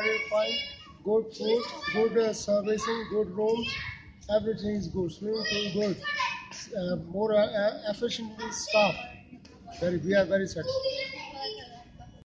very fine. Good food, good servicing, good rooms. Everything is good. Swimming pool good. More efficiently staffed. We are very satisfied.